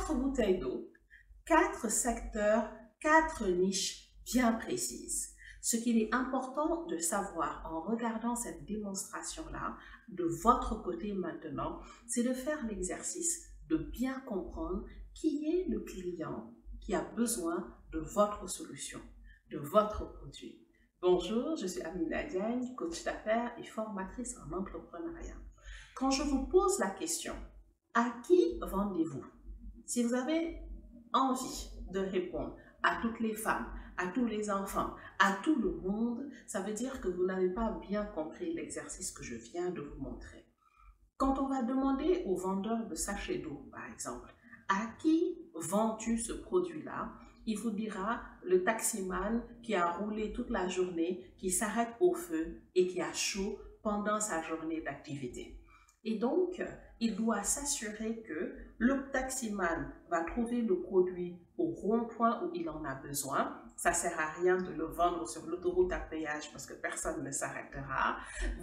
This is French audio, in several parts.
4 bouteilles d'eau, 4 secteurs, 4 niches bien précises. Ce qu'il est important de savoir en regardant cette démonstration-là, de votre côté maintenant, c'est de faire l'exercice de bien comprendre qui est le client qui a besoin de votre solution, de votre produit. Bonjour, je suis Amina Diagne, coach d'affaires et formatrice en entrepreneuriat. Quand je vous pose la question, à qui vendez-vous? Si vous avez envie de répondre à toutes les femmes, à tous les enfants, à tout le monde, ça veut dire que vous n'avez pas bien compris l'exercice que je viens de vous montrer. Quand on va demander au vendeur de sachets d'eau, par exemple, à qui vends-tu ce produit-là? Il vous dira le taximan qui a roulé toute la journée, qui s'arrête au feu et qui a chaud pendant sa journée d'activité. Et donc, il doit s'assurer que le taximan va trouver le produit au rond-point où il en a besoin. Ça ne sert à rien de le vendre sur l'autoroute à péage parce que personne ne s'arrêtera.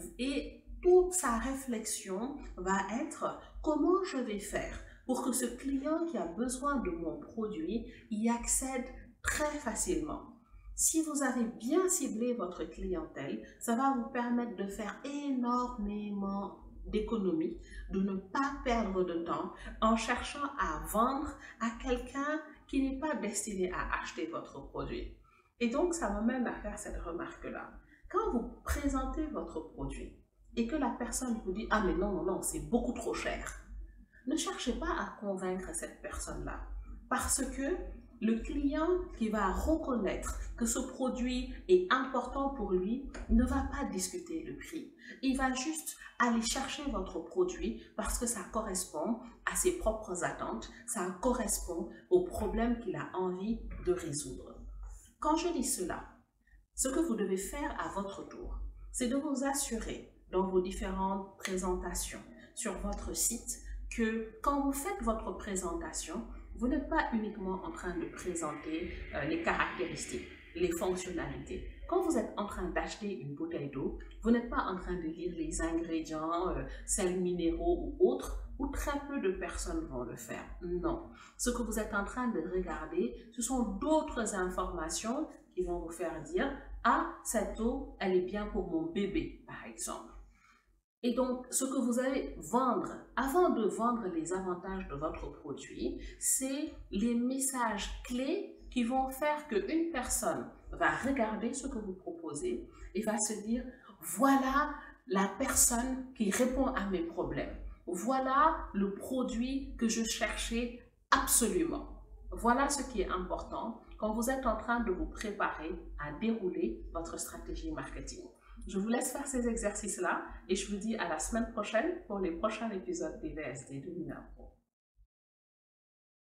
Et toute sa réflexion va être comment je vais faire pour que ce client qui a besoin de mon produit y accède très facilement. Si vous avez bien ciblé votre clientèle, ça va vous permettre de faire énormément d'économies, de ne pas perdre de temps en cherchant à vendre à quelqu'un qui n'est pas destiné à acheter votre produit. Et donc, ça m'amène à faire cette remarque-là. Quand vous présentez votre produit et que la personne vous dit « Ah mais non, non, c'est beaucoup trop cher », ne cherchez pas à convaincre cette personne-là parce que le client qui va reconnaître que ce produit est important pour lui ne va pas discuter le prix. Il va juste aller chercher votre produit parce que ça correspond à ses propres attentes, ça correspond au problème qu'il a envie de résoudre. Quand je dis cela, ce que vous devez faire à votre tour, c'est de vous assurer dans vos différentes présentations sur votre site que quand vous faites votre présentation, vous n'êtes pas uniquement en train de présenter les caractéristiques, les fonctionnalités. Quand vous êtes en train d'acheter une bouteille d'eau, vous n'êtes pas en train de lire les ingrédients, sels minéraux ou autres, où très peu de personnes vont le faire. Non. Ce que vous êtes en train de regarder, ce sont d'autres informations qui vont vous faire dire « Ah, cette eau, elle est bien pour mon bébé, par exemple. » Et donc, ce que vous allez vendre, avant de vendre les avantages de votre produit, c'est les messages clés qui vont faire qu'une personne va regarder ce que vous proposez et va se dire, voilà la personne qui répond à mes problèmes. Voilà le produit que je cherchais absolument. Voilà ce qui est important quand vous êtes en train de vous préparer à dérouler votre stratégie marketing. Je vous laisse faire ces exercices-là et je vous dis à la semaine prochaine pour les prochains épisodes des VSD de Mina Pro.